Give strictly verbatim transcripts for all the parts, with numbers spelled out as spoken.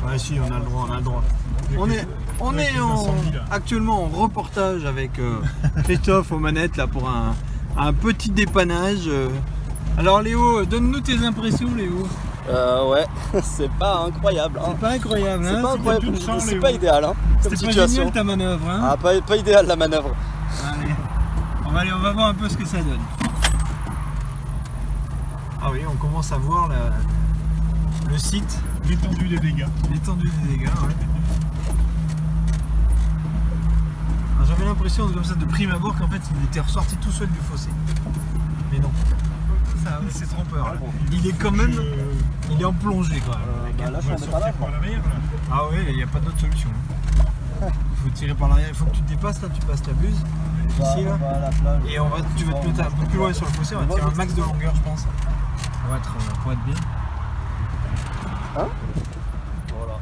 Ouais, si, on a le droit, on a le droit. On est, on est en, actuellement en reportage avec euh, Christophe aux manettes là pour un, un petit dépannage. Alors Léo, donne-nous tes impressions Léo. Euh ouais, c'est pas incroyable. Hein. C'est pas incroyable, hein. C'est pas incroyable, c'est pas idéal hein, comme C'était pas situation. génial ta manœuvre, hein. Ah, pas, pas idéal la manœuvre. Allez. On va aller, on va voir un peu ce que ça donne. Ah oui, on commence à voir la, le site. L'étendue des dégâts. L'étendue des dégâts, ouais. J'avais l'impression comme ça de prime abord qu'en fait il était ressorti tout seul du fossé. Mais non. C'est trompeur. Là. Il est quand même. Il est en plongée quand même. Euh, bah là, je suis pas là. Par l'arrière, là. Ah ouais, il n'y a pas d'autre solution. Il faut tirer par l'arrière. Il faut que tu te dépasses là, tu passes ta buse. Ici là. Et on va, tu vas te mettre un peu plus loin sur le fossé. On va tirer un max de longueur, je pense. Pour être, pour être bien. Hein? Voilà.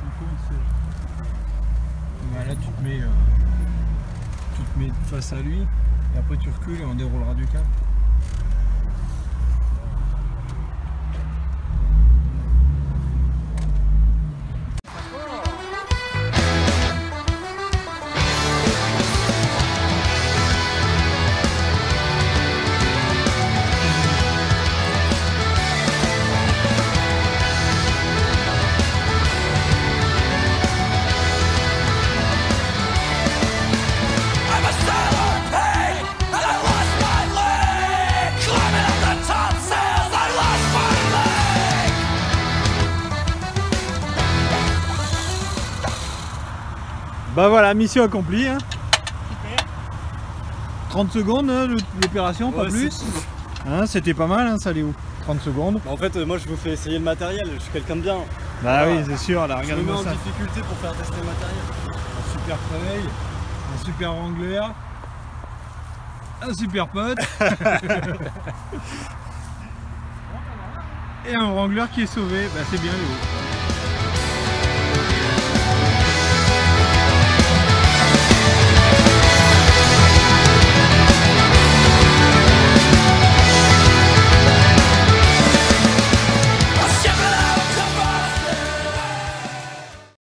Bah, là, tu te mets. Euh, tu te mets face à lui. Et après, tu recules et on déroulera du cap. Bah voilà, mission accomplie. Hein. Super. trente secondes hein, l'opération, pas Ouais, plus. Hein, c'était pas mal, hein, ça allait où trente secondes. En fait, euh, moi je vous fais essayer le matériel, je suis quelqu'un de bien. Bah voilà. oui, c'est sûr, là, Je me mets regarde-moi en ça. difficulté pour faire tester le matériel. Un super travail, un super wrangler, un super pote. Et un wrangler qui est sauvé, bah c'est bien Léo.